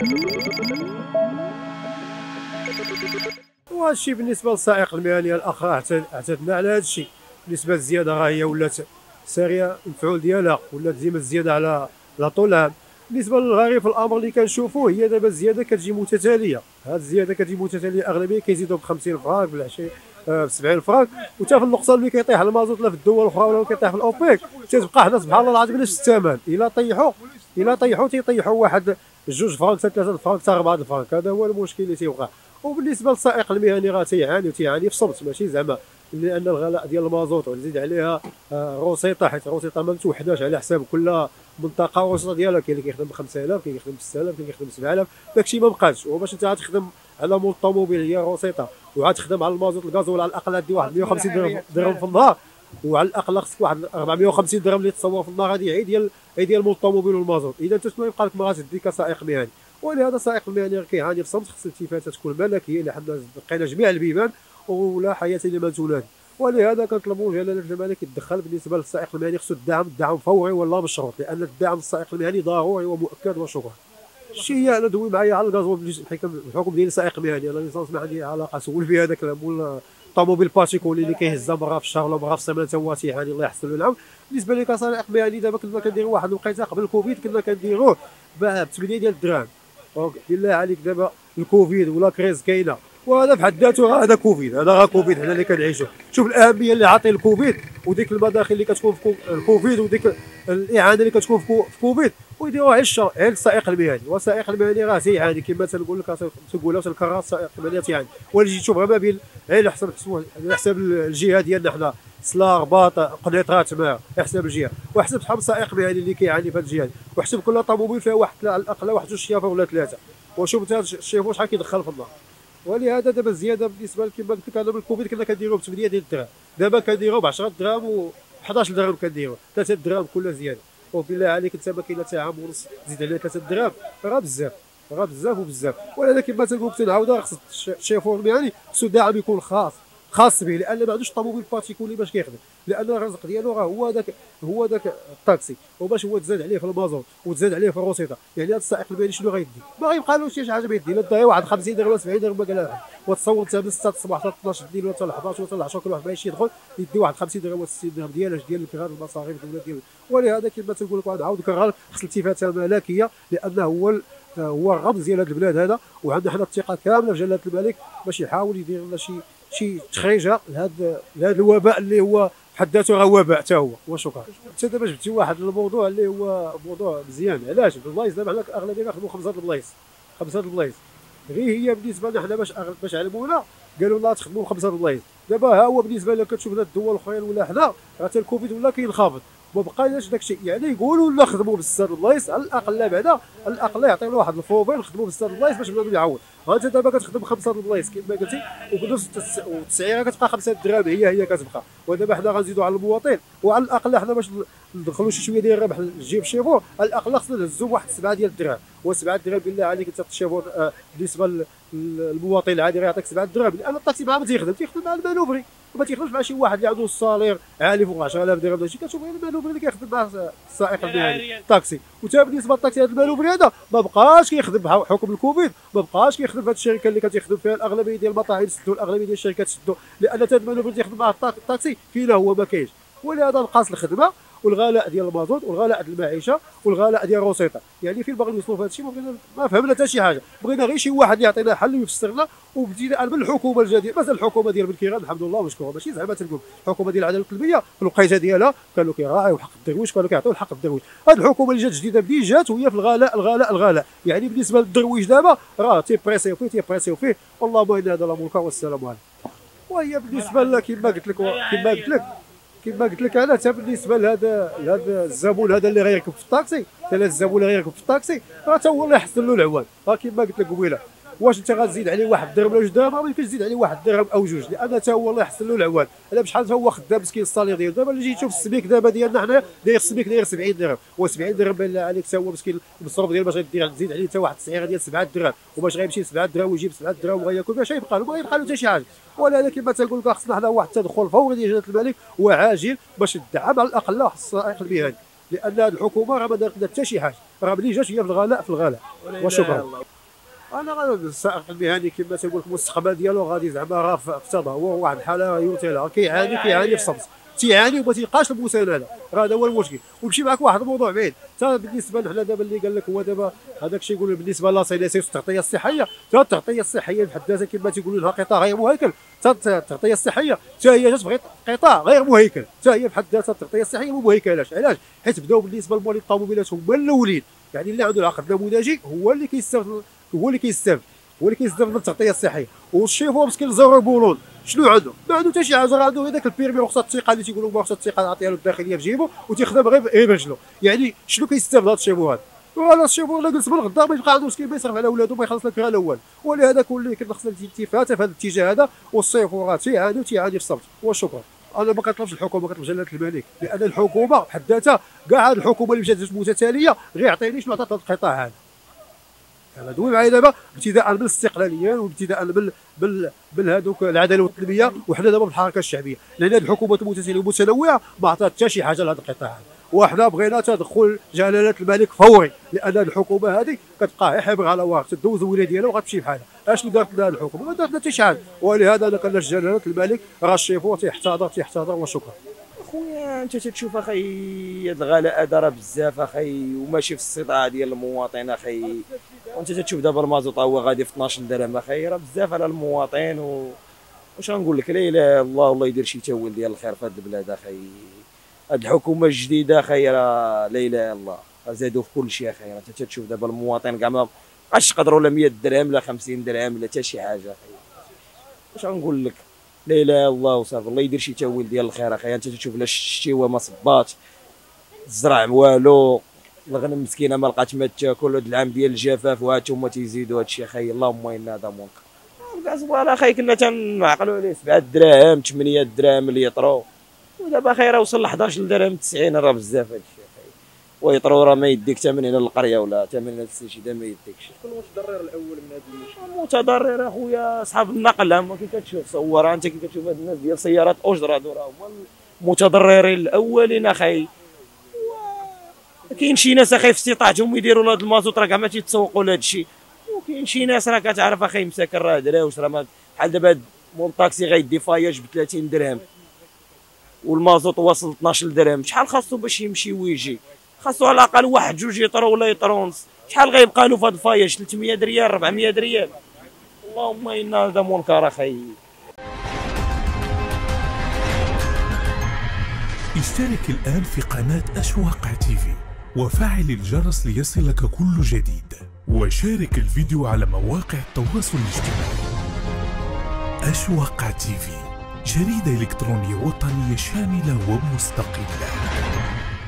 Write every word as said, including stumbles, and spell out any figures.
وهذا الشيء بالنسبه للسائق المهني الاخ راه اعتدنا على هذا الشيء. بالنسبه للزياده راه هي ولات ساريه المفعول ديالها، ولات ديما الزياده على على طول العام. بالنسبه للغريب في الامر اللي كنشوفوه هي دابا الزياده كتجي متتاليه. هذه الزياده كتجي متتاليه اغلبيه كيزيدوا ب خمسين فرانك ب عشرين ب سبعين فرانك، وتا في النقطه اللي كيطيح المازوت لا في الدول الاخرى ولا كيطيح في الاوبيك تتبقى حنا سبحان الله العظيم نفس الثمن. الا طيحوا الا طيحوا تيطيحوا واحد جوج فرانك حتى ثلاثه فرانك حتى اربعه فرانك. هذا هو المشكل اللي تيوقع. وبالنسبه للسائق المهني راه تيعاني وتيعاني في صمت، ماشي زعما لان الغلاء ديال المازوت وتزيد عليها روسيطه، حيت الروسيطه ما متوحداش على حساب كل منطقه الروسيطه ديالها. كاين اللي كيخدم ب خمسة آلاف، كاين اللي كيخدم ب ستة آلاف، كاين اللي كيخدم ب سبعة آلاف. داكشي ما بقاش. وباش انت غتخدم على مول الطوموبيل هي روسيطه وعاد تخدم على المازوت الغازول على الاقل غادي واحد مية وخمسين درهم درهم في النهار، وعلى الاقل خصك واحد أربعمية وخمسين درهم اللي تصور في النهار. هذه عي ديال عي ديال مول الطوموبيل والمازوت. اذا انت شنو يبقى لك ما غاتدي كسائق مهني؟ ولهذا السائق المهني كيعاني في صمت. خص الالتفاته تكون ملكيه اللي حنا بقينا جميع البيبان ولا حياه لمن تولد. ولهذا كنطلبوا جلاله الملك يتدخل بالنسبه للسائق المهني. خصو الدعم الدعم فوري ولا مشروط، لان الدعم للسائق المهني ضروري ومؤكد وشكرا. الشيء هي انا دوي معايا على الغازول الحكم ديال السائق المهني. انا ليسانس ما عندي علاقه. سول في هذاك مول الطوموبيل بارتيكولي اللي كيهزها مره في الشهر ولا مره في السيمانه تا هو تيعاني الله يحسن له العون. بالنسبه لي كسائق مهني دابا كنا كنديروا واحد الوقيته قبل الكوفيد كنا كنديروه ب ثمانية ديال الدراهم. بالله عليك دابا الكوفيد ولا كريز كاينه، وهذا في حد ذاته راه هذا كوفيد. هذا راه كوفيد حنا اللي كنعيشوا. شوف الاهميه اللي عاطي الكوفيد وديك المداخل اللي كتكون في الكوفيد وديك الاعانه اللي كتكون في كوفيد، ويديروها على على السائق المهني. والسائق المهني راه تيعاني كما تنقول لك تنقولها وتنكرر. السائق المهني تيعاني. ولا جيت تشوف ما بين على حسب على حساب الجهه ديالنا حنا سلا رباط قنيطره تما على حساب الجهه، وحسب شحال من سائق مهني اللي كيعاني في هذه الجهه، وحسب كل طوموبيل فيها واحد على الاقل واحد جوج شيافه ولا ثلاثه. وشوف انت الشيفو شحال كيدخل في النهار. ولهذا دابا الزياده بالنسبه كما قلت لك انا بالكوفيد كنا كنديروه ب ثمانية ديال الدراهم، دابا كنديروه ب عشرة دراهم و احد عشر درهم كنديروه ثلاثة دراهم كل زياده. وبالله عليك انت ما كاين حتى عام ونص تزيد عليه ثلاثة دراهم راه بزاف راه بزاف وبزاف. ولهذا كما تنقول لك تنعاودها خص الشيفور المهني خصو داعم يكون خاص خاص به، لان ما عندوش طوموبيل بارتيكولي باش كيخدم، لان الرزق ديالو راه هو داك هو داك الطاكسي. وباش هو تزاد عليه في المازوت وتزاد عليه في الروسيطه، يعني هذا السائق المهني شنو غيدي؟ ما غيبقالوش شي حاجه بيدي. لا تضيع واحد خمسين درهم ولا سبعين درهم ما قالها. وتصور انت من ستة الصباح حتى اثناش الليل ولا حتى احد عشر ولا عشرة كل واحد باغي يدخل يدي واحد خمسين درهم ولا ستين درهم ديال ديال الكراد المصاريف ديال. ولهذا كما تنقول لك نعاود نكرر خص الالتفاته الملكيه، لانه هو هو الرمز ديال هذا البلاد هذا. وعندنا حنا الثقه كامله في جلاله الملك باش يحاول يدير لنا شي شي تخريجه لهذا لهذا الوباء اللي هو بحد ذاته راه وباء حتى هو. وشكرا. انت دابا جبتي واحد الموضوع اللي هو موضوع مزيان. علاش البلايص دابا حنا اغلبيه كنخدموا خمسه البلايص خمسه البلايص غير هي بالنسبه لنا حنا باش باش علمونا قالوا لنا تخدموا خمسه البلايص. دابا ها هو بالنسبه لك كتشوف الدول الاخرين ولا حنا راه حتى الكوفيد ولا كينخفض ما بقايناش داكشي. يعني يقولوا لا خدموا بزاف البلايص على الاقل بعدا على الاقل يعطيونا واحد الفوبيل نخدموا بزاف البلايص باش بنادم يعوض. ها انت دابا كتخدم خمسه البلايص كما قلتي وبنفس والتسعيره كتبقى خمسة دراهم هي هي كتبقى. ودابا حنا غنزيدوا على المواطن، وعلى الاقل حنا باش ندخلوا شي شويه ديال الربح للجيب شيفور على الاقل خصنا نهزوا واحد سبعة ديال الدراهم. وسبعة دراهم بالله عليك انت الشيفور آه بالنسبه للمواطن العادي راه يعطيك سبعة دراهم، لان الطاكسي معاه ما تيخدم تيخدم مع المانوفري وما تيخدمش مع شي واحد اللي عنده الصالير عالي فوق عشرة آلاف درهم. داكشي كتشوف غير المانوفري اللي كيخدم مع السائق المهني الطاكسي. وتا بالنسبه للطاكسي هذا المانوفري هذا ما بقاش كيخدم بحكم الكوفيد، ما بقاش كيخدم في هذه الشركه اللي كتخدم فيها الاغلبيه ديال المطاعم سدوا، الاغلبيه ديال الشركات سدوا، لان تا المانوفري تيخدم مع الطاكسي فين هو ما كاينش. ولهذا نقص الخدمه والغلاء ديال المازوت والغلاء ديال المعيشه والغلاء ديال الروسيطه. يعني فين باغي نوصلوا في هذا الشيء؟ ما بغينا ما فهمنا حتى شي حاجه، بغينا غير شي واحد يعطينا حل ويفسر لنا. وبدينا من الحكومه الجديده، مثلا الحكومه ديال بن كيران الحمد لله مشكوره، ماشي زعما تنقول الحكومه ديال العداله القلبيه في الوقيته ديالها كانوا كيراعيو حق الدرويش، كانوا كيعطيو الحق الدرويش. هذه الحكومه اللي جات جديده بدي جات وهي في الغلاء الغلاء الغلاء. يعني بالنسبه للدرويش دابا راه تيبريسيو فيه تيبريسيو فيه والله ما ان هذا لا ملكه والسلام عليكم. وهي بالنسبه لك كما قلت لك كما قلت لك كما قلت لك انا حتى بالنسبه لهذا لهذا الزبون هذا اللي غيركب في الطاكسي، حتى الزبون اللي غيركب في الطاكسي راه حتى هو اللي يحسن له العوان. راه كما قلت لك قبيله واش انت غتزيد عليه واحد درهم ولا جوج درهم؟ ما يمكنش تزيد عليه واحد درهم او جوج، لان حتى هو الله يحسن له العوان. على بشحال هو خدام مسكين الصالير ديالو. دابا اللي جيت تشوف السبيك دابا ديالنا حنا داير السبيك داير سبعين درهم، و سبعين درهم بالله عليك حتى هو مسكين المصروف ديالو باش غيدير تزيد عليه حتى واحد التسعيره ديال سبعة دراهم، وباش غيمشي سبعة دراهم ويجيب سبعة دراهم وغياكل باش يبقى له ما يبقى له حتى شي حاجه. ولهذا كما تنقول لك خصنا حنا واحد التدخل فوري ديال جلاله الملك وعاجل باش تدعم على الاقل السائق المهني، لان هذه الحكومه راه ما دارت حتى شي حاجه، راه ملي جات هي في الغلاء في الغلاء. وشكرا. انا غا- السائق المهني كما تنقول لك المستقبل ديالو غادي زعما راه في في تدهور، واحد الحاله يوتيلها كيعاني كيعاني في الصمت، تيعاني وما تيلقاش المسانده، راه هذا هو المشكل. ونمشي معك واحد الموضوع بعيد، حتى بالنسبه لحنا دابا اللي قال لك هو دابا هذاك الشيء يقول بالنسبه لاسينيسي والتغطيه الصحيه، حتى التغطيه الصحيه بحد ذاتها كما تيقولوا لها قطاع غير مهيكل، حتى التغطيه الصحيه حتى هي تبغي قطاع غير مهيكل، حتى هي بحد ذاتها التغطيه الصحيه ما مهيكلاش. علاش؟ حيت بداو بالنسبه للموالين الطوموبيلات هما الاولين، يعني اللي عنده العقد النموذجي هو اللي كيستافد، هو اللي كيستافد هو اللي كيستافد من التغطيه الصحيه. والشيفور مسكين زهر بولون شنو عنده؟ ما عنده حتى شي حاجه، راه عنده هذاك البيرمي رخصه الثقه اللي تيقولوا رخصه الثقه عطيها له الداخليه في جيبو وتيخدم غير غير برجلو. يعني شنو كيستافد هذا الشيفور هذا؟ وهذا الشيفور الا جلس بالغدا ما يبقى عنده مسكين ما يصرف على ولادو ما يخلص لك غير الاول. ولهذا كل كنا خصنا الالتفات في هذا الاتجاه هذا، والسيفورات تيعاني وتيعاني في الصمت. وشكرا. انا ما كنطلبش الحكومه، كنطلب جلاله الملك، لان الحكومه بحد ذاتها كاع هذه الحكومه اللي مشات متتاليه غير يعطيني شنو عطات هذا القطاع هذا. انا دوي معايا دابا ابتداء بالاستقلاليه وابتداء بال بال بالهذوك العداله والتنميه، وحنا دابا بالحركه الشعبيه، لان هذه الحكومات المتتاليه والمتنوعه ما عطات حتى شي حاجه لهذا القطاع هذا. وحنا بغينا تدخل جلاله الملك فوري، لان هذه الحكومه هذه كتبقى غير حبر على ورق، تدوز الولايه ديالها وغتمشي بحالها. اشنو دارت لنا الحكومه؟ ما دارت لنا حتى شي حاجه. ولهذا انا كنلاش جلاله الملك راه الشيفور تيحتضر تيحتضر. وشكرا. خويا انت تتشوف اخي هاد الغلاء دار بزاف اخي، وماشي في الصداع ديال المواطن اخي. وانت تتشوف دابا المازوط هو غادي في اثناش درهم اخي، راه بزاف على المواطن. و واش غنقول لك، لا اله الا الله، والله يدير شي تاويل ديال الخير في هاد البلاد اخي. هاد الحكومه الجديده اخي راه لا اله الا الله، راه زادوا في كل شيء اخي. انت تتشوف دابا المواطن كاع ما بقاش يقدروا لا مية درهم لا خمسين درهم لا حتى شي حاجه اخي. واش غنقول لك، لا اله الا الله وصافي. الله يدير شي تاويل ديال الخير اخي. انت تشوف لا الشتيوه ما صباتش، الزرع والو، الغنم مسكينه ما لقات ما تاكل، هاد العام ديال الجفاف وهاتهم تيزيدوا هادشي اخي. اللهم انا هذا منكر. كاع صبار اخي كنا تنعقلوا عليه سبعة دراهم ثمانية دراهم ليطرو، ودابا اخي راه وصل ل حداش درهم تسعين، راه بزاف هادشي اخي. ويطرو راه ما يديك حتى من هنا للقريه ولا حتى من هنا للسيده ما يديكش. شكون المتضرر الاول من هذا المشكل؟ المتضرر اخويا اصحاب النقل، هما كي كتشوف صور انت كي كتشوف هاد الناس ديال سيارات اجره هادو راه هما المتضررين الاولين اخي. كاين شي ناس اخي في استطاعتهم يديروا لهاد المازوط راه كاع ما تيتسوقوا لهاد الشيء، وكاين شي ناس راه كتعرف اخي مساكن راه دراوش، راه بحال دابا هاد مول طاكسي غيدي فاياج ب ثلاثين درهم والمازوط واصل اثناش درهم. شحال خاصو باش يمشي ويجي؟ خاصو على الاقل واحد جوج يطرو ولا يطرو ونص. شحال غيبقى له في هاد الفاياج؟ ثلاثمية ريال أربعمية ريال. اللهم انا هذا منكر اخي. اشترك الآن في قناة أشواق تيفي وفعل الجرس ليصلك كل جديد، وشارك الفيديو على مواقع التواصل الاجتماعي. أشواق تيفي، جريدة إلكترونية وطنية شاملة ومستقلة.